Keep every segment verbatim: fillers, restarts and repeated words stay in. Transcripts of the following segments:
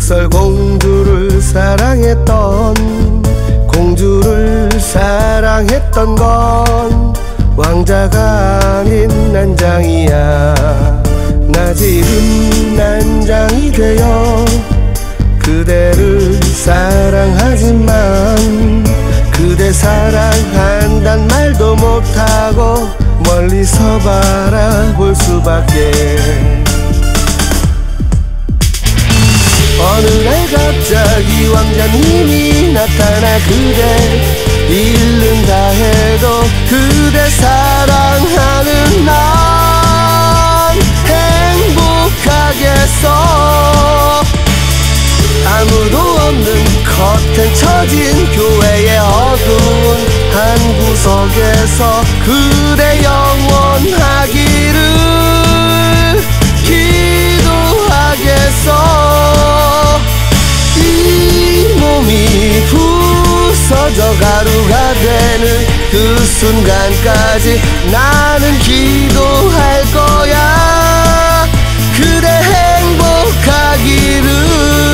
백설공주를 사랑했던 공주를 사랑했던 건 왕자가 아닌 난장이야. 나 지금 난장이 되어 그대를 사랑하지만 그대 사랑한단 말도 못하고 멀리서 바라볼 수밖에. 어느 날 갑자기 왕자님이 나타나 그대 잃는다 해도 그대 사랑하는 난 행복하겠어. 아무도 없는 커튼 쳐진 교회의 어두운 한 구석에서 그대 영원하기를 기도하겠어. 이 몸이 부서져 가루가 되는 그 순간까지 나는 기도할 거야. 그대 행복하기를.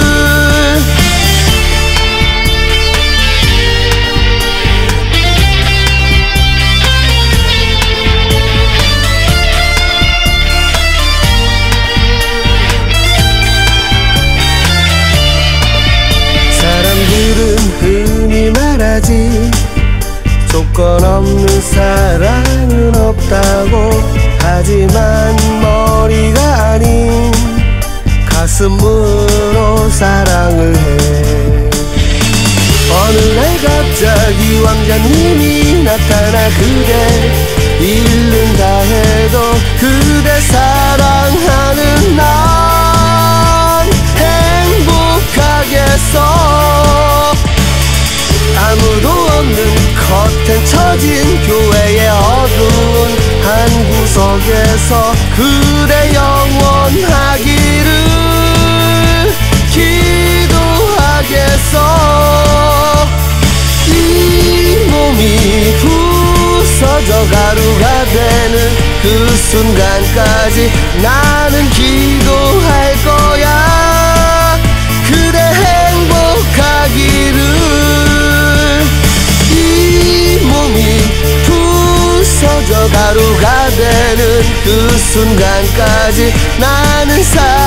흔히 말하지 조건 없는 사랑은 없다고. 하지만 머리가 아닌 가슴으로 사랑을 해. 어느 날 갑자기 왕자님이 나타나 그대 잃는다 해도 그대 사랑하는 난 행복하겠어. 아무도 없는 커튼 쳐진 교회의 어두운 한 구석에서 그대 영원하기를 기도하겠어. 이 몸이 부서져 가루가 되는 그 순간까지 나는 기도할 거야. 그대 행복하기를. 이 몸이 부서져 가루가 되는 그 순간까지 나는 살